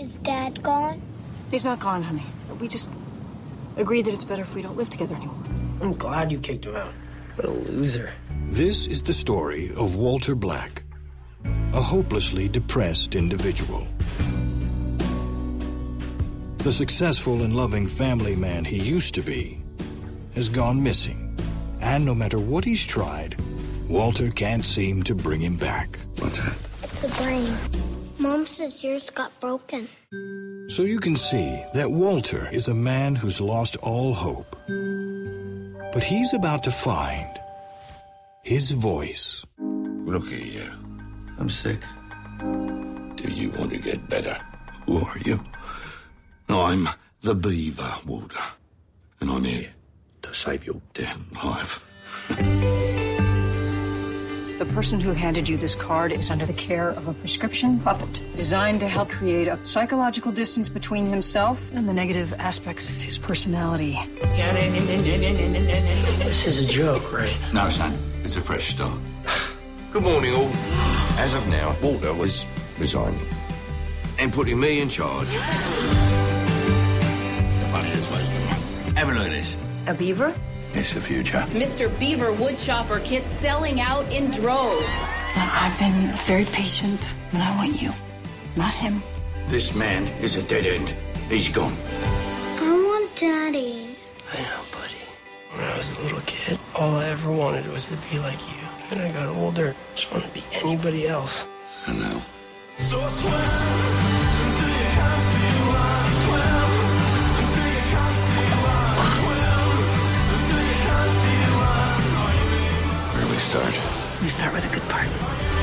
Is Dad gone? He's not gone, honey. We just agreed that it's better if we don't live together anymore. I'm glad you kicked him out. What a loser. This is the story of Walter Black, a hopelessly depressed individual. The successful and loving family man he used to be has gone missing. And no matter what he's tried, Walter can't seem to bring him back. What's that? It's a brain. Mom says yours got broken. So you can see that Walter is a man who's lost all hope. But he's about to find his voice. Look at you. I'm sick. Do you want to get better? Who are you? I'm the Beaver, Walter. And I'm here to save your damn life. The person who handed you this card is under the care of a prescription puppet designed to help create a psychological distance between himself and the negative aspects of his personality. This is a joke, right? No, son. It's a fresh start. Good morning, all. As of now, Walter was resigning and putting me in charge. The funniest was, have a look at this. A beaver? It's the future. Mr. Beaver Woodchopper kits selling out in droves. I've been very patient, but I want you, not him. This man is a dead end. He's gone. I want Daddy. I know, buddy. When I was a little kid, all I ever wanted was to be like you. Then I got older, just wanted to be anybody else. And now? So I swim until you can't see one. Swim until you can't see one. Swim until you can't see one. Where do we start? We start with a good part.